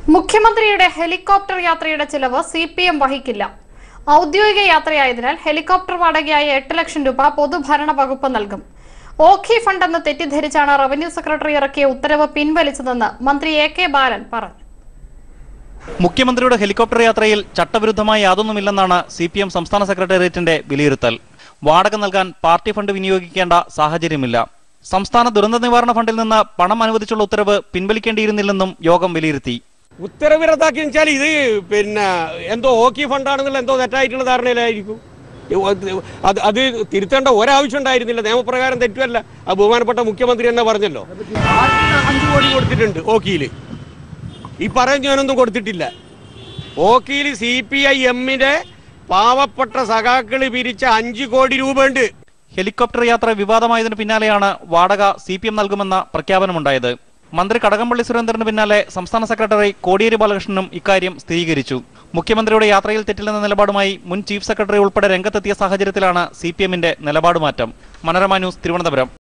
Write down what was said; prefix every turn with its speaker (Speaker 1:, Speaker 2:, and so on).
Speaker 1: മുഖ്യമന്ത്രിയുടെ ഹെലികോപ്റ്റർ യാത്രയുടെ ചിലവ് സിപിഎം വഹിക്കില്ല. ഔദ്യോഗിക യാത്രയായതിനാൽ ഹെലികോപ്റ്റർ വാടകയായ 8 ലക്ഷം രൂപ പൊതുഭരണ വകുപ്പ് നൽകും. ഓഖി ഫണ്ട് എന്ന് തെറ്റിദ്ധരിച്ചാണ് റവന്യൂ സെക്രട്ടറി ഇറക്കിയ ഉത്തരവ് പിൻവലിച്ചതെന്ന് മന്ത്രി K ബാലൻ പറഞ്ഞു.
Speaker 2: മുഖ്യമന്ത്രിയുടെ ഹെലികോപ്റ്റർ യാത്രയിൽ ചട്ടവിരുദ്ധമായി യാതൊന്നുമില്ലെന്നാണ് സിപിഎം സംസ്ഥാന സെക്രട്ടേറിയറ്റിന്റെ വിലയിരുത്തൽ. വാടക നൽകാൻ പാർട്ടി ഫണ്ട് വിനിയോഗിക്കേണ്ട സാഹചര്യമില്ല. സംസ്ഥാന ദുരന്ത നിവാരണ ഫണ്ടിൽ നിന്ന് പണം അനുവദിച്ചുള്ള ഉത്തരവ് പിൻവലിക്കേണ്ടിയിരുന്നില്ലെന്നും യോഗം വിലയിരുത്തി.
Speaker 3: ഉത്തരവ് റദ്ദാക്കി വെച്ചാൽ ഇത് എന്തോ ഓഖി ഫണ്ടാണെന്നുള്ള എന്തോ തെറ്റായിട്ടുള്ള ധാരണയിലായിരിക്കും. അത് തിരുത്തേണ്ട ഒരാവശ്യം ഉണ്ടായിരുന്നില്ല. നിയമപ്രകാരം തെറ്റുമല്ല. ആ ബഹുമാനപ്പെട്ട മുഖ്യമന്ത്രി തന്നെ പറഞ്ഞല്ലോ. 5 കോടി കൊടുത്തിട്ടുണ്ട് ഓഖിയിൽ. ഈ പറഞ്ഞൊന്നും കൊടുത്തിട്ടില്ല. ഓഖിയിൽ CPIM-ന്റെ പാവപ്പെട്ട സഖാക്കള് പിരിച്ച 5 കോടി രൂപ ഉണ്ട്.
Speaker 2: ഹെലികോപ്റ്റർ യാത്ര വിവാദമായതിനു പിന്നാലെയാണ് വാടക CPM നൽകുമെന്ന പ്രഖ്യാപനമുണ്ടായത്. മന്ത്രി കടകംപള്ളി സുരേന്ദ്രന് പിന്നാലെ സംസ്ഥാന സെക്രട്ടറി കോടിയേരി ബാലകൃഷ്ണനും ഇക്കാര്യം സ്ഥിരീകരിച്ചു. മുഖ്യമന്ത്രിയുടെ യാത്രയിൽ തെറ്റില്ലെന്ന നിലപാടുമായി മുൻ ചീഫ് സെക്രട്ടറി ഉൾപ്പെടെ രംഗത്തെത്തിയ സാഹചര്യത്തിലാണ് CPM-ന്റെ നിലപാട് മാറ്റം. മനോരമ ന്യൂസ്, തിരുവനന്തപുരം.